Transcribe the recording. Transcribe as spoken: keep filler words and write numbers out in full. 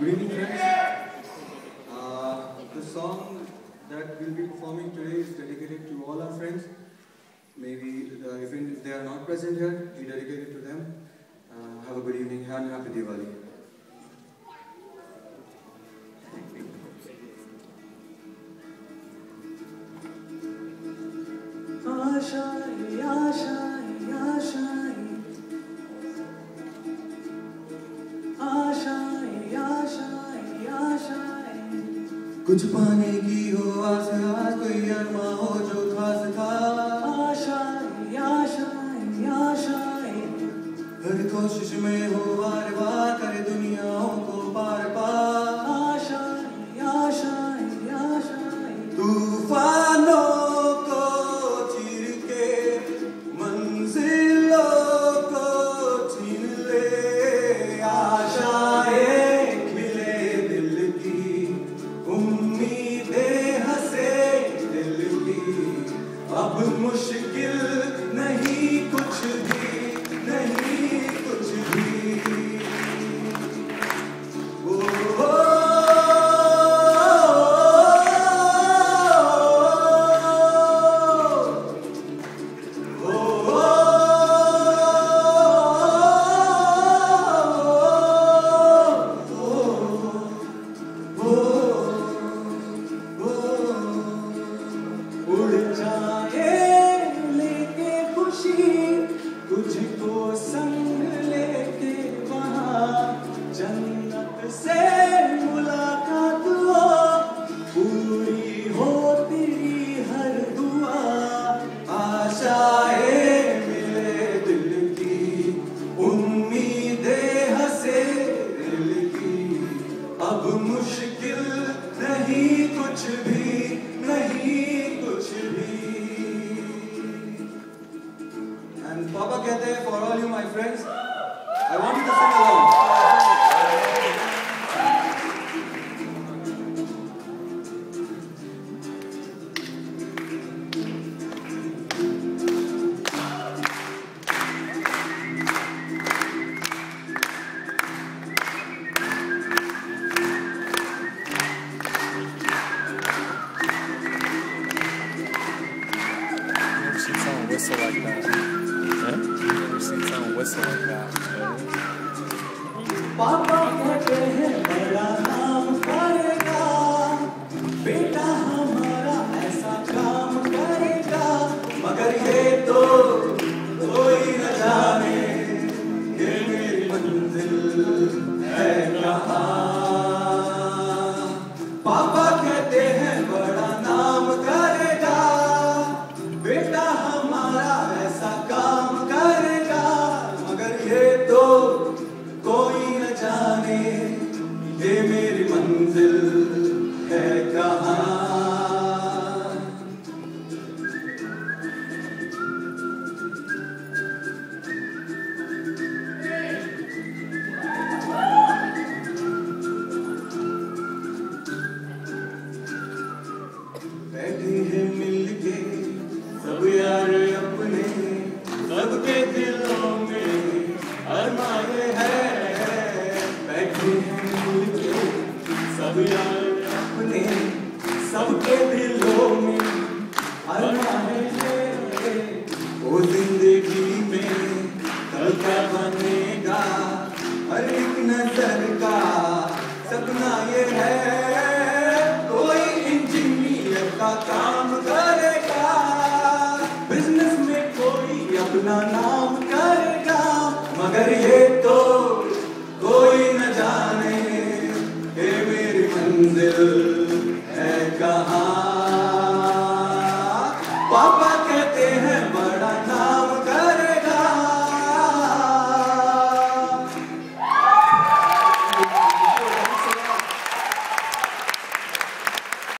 Good evening, friends. Uh, the song that we'll be performing today is dedicated to all our friends. Maybe uh, if, in, if they are not present here, we dedicate it to them. Uh, have a good evening and happy Diwali. आशाएं आशाएं आशाएं आशाएं आशाएं आशाएं कुछ पाने की हो आस आज कोई अरमा हो जो खास था आशाएं आशाएं आशाएं हर कोशिश में हो वार वार करे दुनियाओं को पार पार आशाएं आशाएं आशाएं तूफानों अब मुश्किल नहीं कुछ भी नहीं कुछ भी ओ, ओ, ओ, ओ, उड़ जाए तुझको संग लेके वहाँ जन्नत से मुलाकात हो पूरी हो तेरी हर दुआ आशाएं मिले दिल की उम्मीदें हंसे दिल की अब मुश्किल नहीं कुछ भी नहीं कुछ भी And Papa कहते हैं for all you my friends, I want you to sing along. Whistle like that. Huh? Never seen someone whistle like that. पापा कहते हैं बड़ा नाम करेगा बेटा हमारा ऐसा काम करेगा मगर ये तो कोई न जाने ये मेरी मंजिल है कहाँ पापा कहते हैं बड़ा नाम करेगा बेटा हमारा ऐसा काम करेगा मगर ये तो कोई न जाने ये मेरी मंजिल है कहाँ बैठे हैं मिलके सब यार अपने सबके दिलों में अरमाए हैं बैठे हैं मिलके सब यार अपने सबके दिलों में अरमाए हैं वो जिंदगी में कल क्या बनेगा हर एक नजर का सपना ये है कोई इंजीनियर का काम करेगा बिजनेस में कोई अपना नाम